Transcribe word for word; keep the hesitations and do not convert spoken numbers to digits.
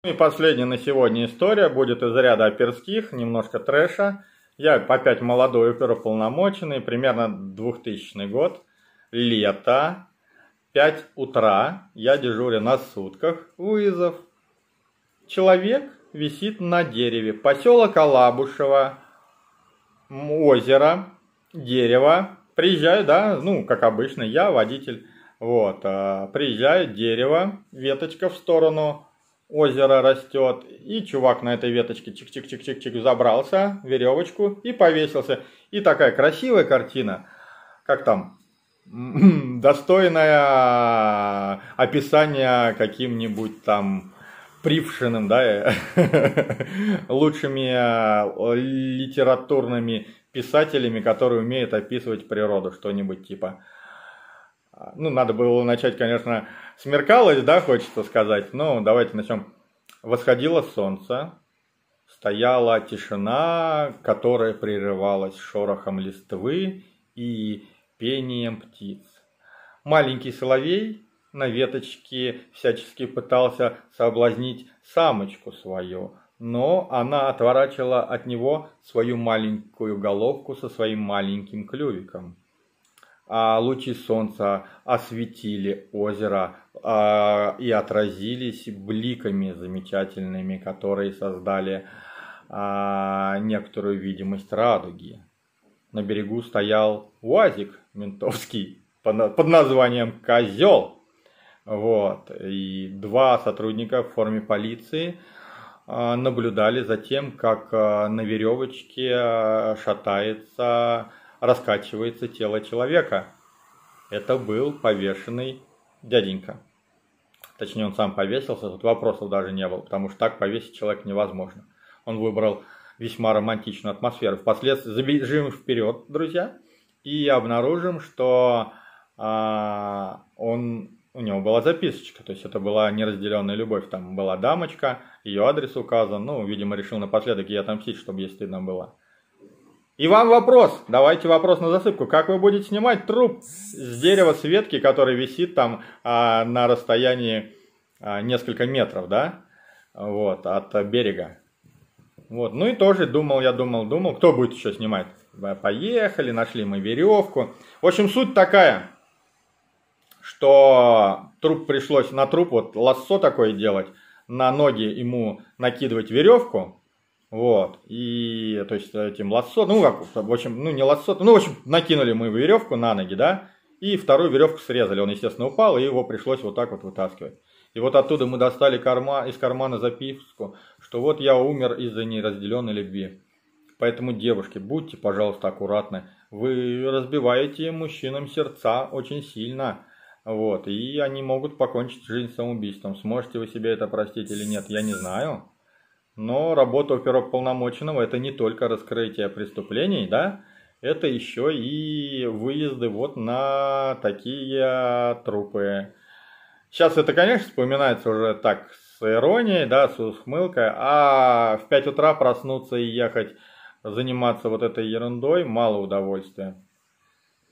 И последняя на сегодня история будет из ряда оперских, немножко трэша. Я опять молодой оперуполномоченный, примерно двухтысячный год, лето, пять утра, я дежурю на сутках, вызов. Человек висит на дереве, поселок Алабушево, озеро, дерево. Приезжаю, да, ну, как обычно, я водитель. Вот, приезжает дерево, веточка в сторону озера растет, и чувак на этой веточке чик-чик-чик-чик-чик забрался, веревочку и повесился. И такая красивая картина, как там, достойное описание каким-нибудь там Прившиным, да, лучшими литературными писателями, которые умеют описывать природу, что-нибудь типа. Ну, надо было начать, конечно, смеркалось, да, хочется сказать. Но давайте начнем. Восходило солнце, стояла тишина, которая прерывалась шорохом листвы и пением птиц. Маленький соловей на веточке всячески пытался соблазнить самочку свою, но она отворачивала от него свою маленькую головку со своим маленьким клювиком. А лучи солнца осветили озеро а, и отразились бликами замечательными, которые создали а, некоторую видимость радуги. На берегу стоял УАЗик ментовский под, под названием «Козел». Вот. И два сотрудника в форме полиции а, наблюдали за тем, как а, на веревочке а, шатается, раскачивается тело человека. Это был повешенный дяденька. Точнее, он сам повесился, тут вопросов даже не было, потому что так повесить человека невозможно. Он выбрал весьма романтичную атмосферу. Впоследствии забежим вперед, друзья, и обнаружим, что а, он, у него была записочка, то есть это была неразделенная любовь. Там была дамочка, ее адрес указан, ну, видимо, решил напоследок ей отомстить, чтобы ей стыдно было. И вам вопрос, давайте вопрос на засыпку. Как вы будете снимать труп с дерева, с ветки, который висит там а, на расстоянии а, несколько метров, да, вот, от берега? Вот, ну и тоже думал, я думал, думал, кто будет еще снимать? Поехали, нашли мы веревку. В общем, суть такая, что труп пришлось на труп, вот лассо такое делать, на ноги ему накидывать веревку. Вот, и, то есть, этим лассо, ну, как, в общем, ну, не лассо, ну, в общем, накинули мы веревку на ноги, да, и вторую веревку срезали, он, естественно, упал, и его пришлось вот так вот вытаскивать. И вот оттуда мы достали карма, из кармана записку, что вот я умер из-за неразделенной любви. Поэтому, девушки, будьте, пожалуйста, аккуратны, вы разбиваете мужчинам сердца очень сильно, вот, и они могут покончить жизнь самоубийством. Сможете вы себе это простить или нет, я не знаю. Но работа оперуполномоченного — это не только раскрытие преступлений, да, это еще и выезды вот на такие трупы. Сейчас это, конечно, вспоминается уже так с иронией, да, с ухмылкой, а в пять утра проснуться и ехать заниматься вот этой ерундой — мало удовольствия.